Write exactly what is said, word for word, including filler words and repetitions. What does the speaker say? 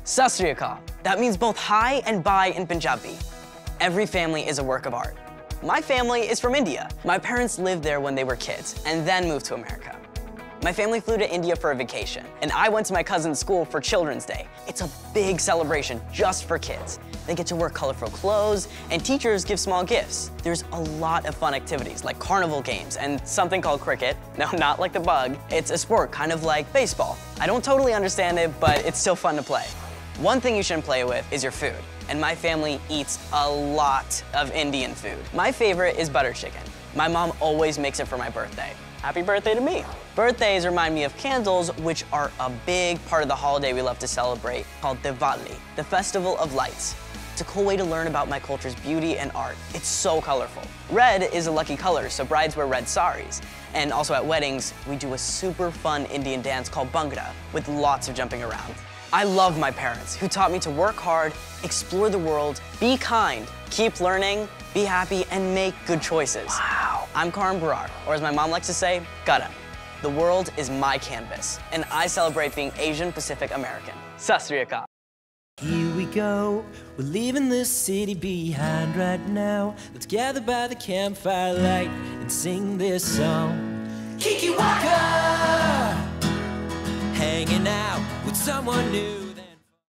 Sat Sri Akal. That means both hi and bye in Punjabi. Every family is a work of art. My family is from India. My parents lived there when they were kids and then moved to America. My family flew to India for a vacation, and I went to my cousin's school for Children's Day. It's a big celebration just for kids. They get to wear colorful clothes, and teachers give small gifts. There's a lot of fun activities, like carnival games and something called cricket. No, not like the bug. It's a sport, kind of like baseball. I don't totally understand it, but it's still fun to play. One thing you shouldn't play with is your food, and my family eats a lot of Indian food. My favorite is butter chicken. My mom always makes it for my birthday. Happy birthday to me. Birthdays remind me of candles, which are a big part of the holiday we love to celebrate, called Diwali, the Festival of Lights. It's a cool way to learn about my culture's beauty and art. It's so colorful. Red is a lucky color, so brides wear red saris. And also at weddings, we do a super fun Indian dance called Bhangra, with lots of jumping around. I love my parents, who taught me to work hard, explore the world, be kind, keep learning, be happy, and make good choices. Wow. I'm Karan, Brar, or as my mom likes to say, Karan. The world is my canvas, and I celebrate being Asian Pacific American. Sat Sri Akal. Here we go, we're leaving this city behind right now. Let's gather by the campfire light and sing this song. Kiki Waka! Hanging out with someone new.